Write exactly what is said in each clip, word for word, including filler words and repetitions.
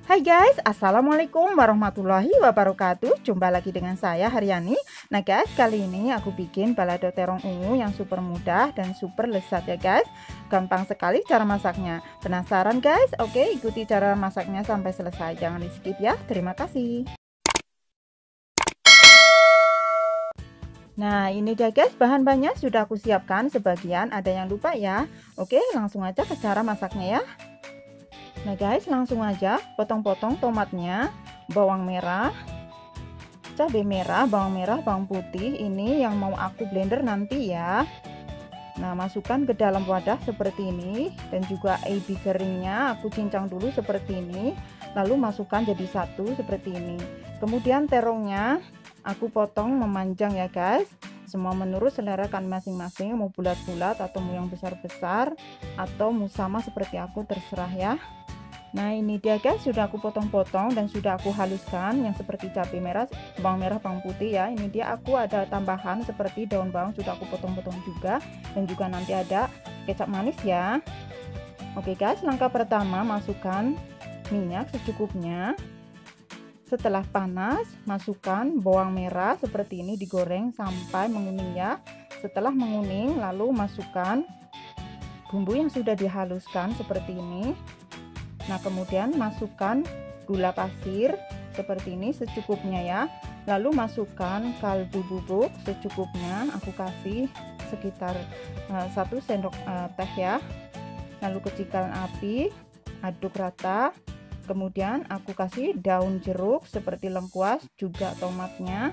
Hai guys, assalamualaikum warahmatullahi wabarakatuh. Jumpa lagi dengan saya Haryani. Nah guys, kali ini aku bikin balado terong ungu yang super mudah dan super lezat ya guys. Gampang sekali cara masaknya. Penasaran guys? Oke, ikuti cara masaknya sampai selesai, jangan di skip ya. Terima kasih. Nah ini dia guys, bahan-bahannya sudah aku siapkan. Sebagian ada yang lupa ya. Oke, langsung aja ke cara masaknya ya. Nah guys, langsung aja potong-potong tomatnya, bawang merah, cabai merah, bawang merah, bawang putih. Ini yang mau aku blender nanti ya. Nah, masukkan ke dalam wadah seperti ini, dan juga ebi keringnya aku cincang dulu seperti ini. Lalu masukkan jadi satu seperti ini. Kemudian terongnya aku potong memanjang ya guys. Semua menurut selera kan masing-masing, mau bulat-bulat atau mau yang besar-besar atau mau sama seperti aku, terserah ya. Nah ini dia guys, sudah aku potong-potong dan sudah aku haluskan yang seperti cabai merah, bawang merah, bawang putih ya. Ini dia aku ada tambahan seperti daun bawang sudah aku potong-potong juga, dan juga nanti ada kecap manis ya. Oke guys, langkah pertama masukkan minyak secukupnya. Setelah panas, masukkan bawang merah seperti ini, digoreng sampai menguning ya. Setelah menguning, lalu masukkan bumbu yang sudah dihaluskan seperti ini. Nah kemudian masukkan gula pasir seperti ini secukupnya ya. Lalu masukkan kaldu bubuk secukupnya, aku kasih sekitar uh, satu sendok uh, teh ya. Lalu kecilkan api, aduk rata. Kemudian aku kasih daun jeruk seperti lengkuas, juga tomatnya.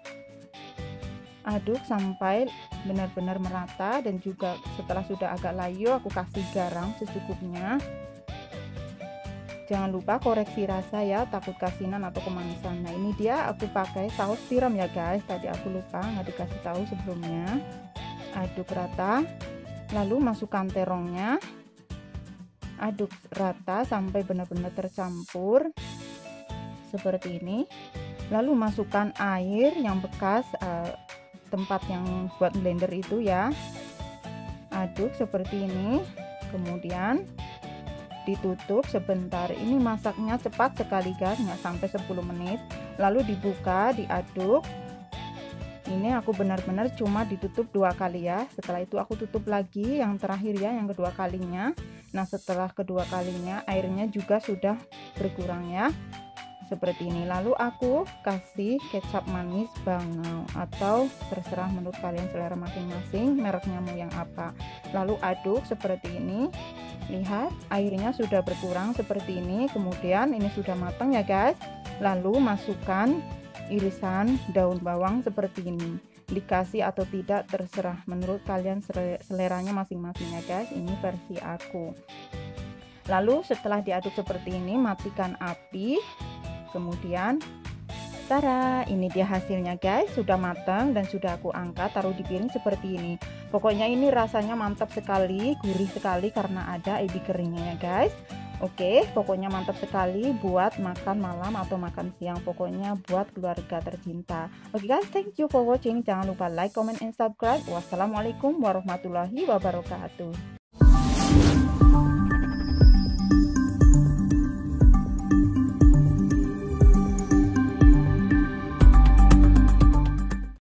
Aduk sampai benar-benar merata, dan juga setelah sudah agak layu aku kasih garam secukupnya. Jangan lupa koreksi rasa ya, takut kasinan atau kemanisan. Nah ini dia aku pakai saus tiram ya guys, tadi aku lupa nggak dikasih tahu sebelumnya. Aduk rata, lalu masukkan terongnya, aduk rata sampai benar-benar tercampur seperti ini. Lalu masukkan air yang bekas uh, tempat yang buat blender itu ya. Aduk seperti ini, kemudian ditutup sebentar. Ini masaknya cepat sekali guys, nggak sampai sepuluh menit. Lalu dibuka, diaduk. Ini aku benar-benar cuma ditutup dua kali ya. Setelah itu aku tutup lagi yang terakhir ya, yang kedua kalinya. Nah setelah kedua kalinya airnya juga sudah berkurang ya, seperti ini. Lalu aku kasih kecap manis bangau, atau terserah menurut kalian selera masing-masing, mereknya mau yang apa. Lalu aduk seperti ini. Lihat airnya sudah berkurang seperti ini. Kemudian ini sudah matang ya guys. Lalu masukkan irisan daun bawang seperti ini. Dikasih atau tidak terserah menurut kalian, seleranya masing-masing ya guys. Ini versi aku. Lalu setelah diaduk seperti ini, matikan api. Kemudian tara, ini dia hasilnya guys, sudah matang dan sudah aku angkat, taruh di piring seperti ini. Pokoknya ini rasanya mantap sekali, gurih sekali karena ada ebi keringnya ya guys. Oke, pokoknya mantap sekali buat makan malam atau makan siang, pokoknya buat keluarga tercinta. Oke guys, thank you for watching. Jangan lupa like, comment, and subscribe. Wassalamualaikum warahmatullahi wabarakatuh.